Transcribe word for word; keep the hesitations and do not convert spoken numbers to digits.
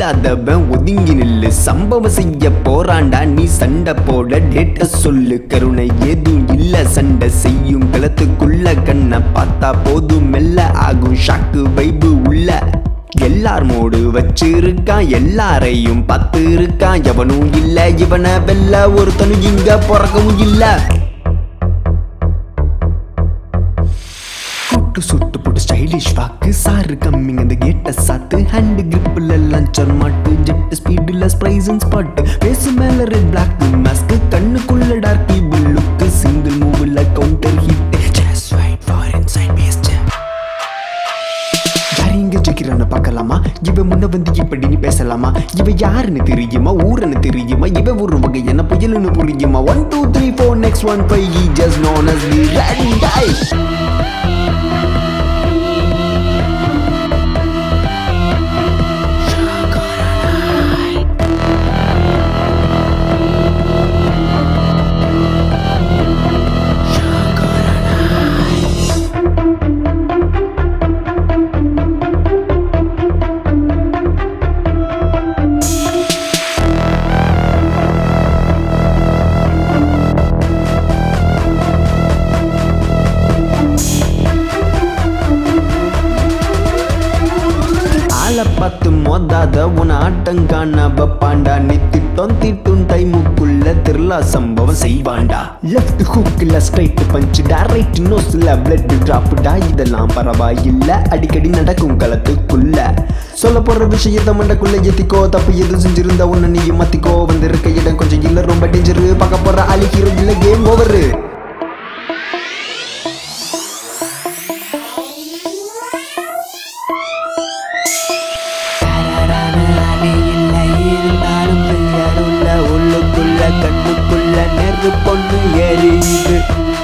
இல்லாதவன் ஒதுங்கி நில்லு. சம்பவம் செய்ய போறாண்டா நீ சண்டை போட டேட்ட சொல்லு. கருணை ஏதும் இல்ல சண்டை செய்யும் களத்துக்குள்ள. கண்ணை பார்த்தா போதும் மெல்ல ஆகும் ஷாக்கு வைபு உள்ள. எல்லார் மோடு வச்சிருக்கான் எல்லாரையும் பார்த்து இருக்கான். எவனும் இல்ல இவனை வெல்ல ஒருத்தனும் இங்க பிறக்கவும் இல்ல. கூட்டு சுட்டு போட்டு ஸ்டைலிஷ் வாக்கு சாரு கம்மிங் அந்த கேட்ட சாத்து. ஹேண்ட் கிரிப்ல லஞ்சர் மாட்டு ஜெட் ஸ்பீடுல ஸ்ப்ரைஸ் அண்ட் ஸ்பாட். பேசு மேல ரெட் பிளாக் மாஸ்க் கண்ணுக்குள்ள டார்க் லுக்கு. சிங்கிள் மூவ்ல counter hit just wait for inside paste. யாரிங்க ஜெயிக்கிறான்னு பார்க்கலாமா? இவன் முன்ன வந்து இப்படி நீ பேசலாமா? இவன் யாருன்னு தெரியுமா? ஊருன்னு தெரியுமா? இவன் ஒரு வகை என்ன புயலுன்னு புரியுமா? One two three four next one five he just known as the red guy. பார்த்து மோதாத உன ஆட்டங்கான வப்பாண்டா. நீ திட்டம் திட்டும் டைமுக்குள்ள திருளா சம்பவம் செய்வாண்டா. லெஃப்ட் ஹூக்ல ஸ்ட்ரைட் பஞ்சுடா. ரைட் நோஸ்ல பிளட் டிராப்டா. இதெல்லாம் பரவாயில்ல அடிக்கடி நடக்கும் களத்துக்குள்ள. சொல்ல போற விஷயத்த மண்டக்குள்ள ஏத்திக்கோ. தப்பு எது செஞ்சிருந்தா உன்ன நீ மாத்திக்கோ. வந்திருக்க இடம் கொஞ்சம் இல்ல ரொம்ப டேஞ்சரு. பார்க்க போற அழிக்கிற இல்ல கேம் ஓவரு. உள்ளுக்குள்ள கண்ணுக்குள்ள நெருப்பு பொண்ணு எரியுது.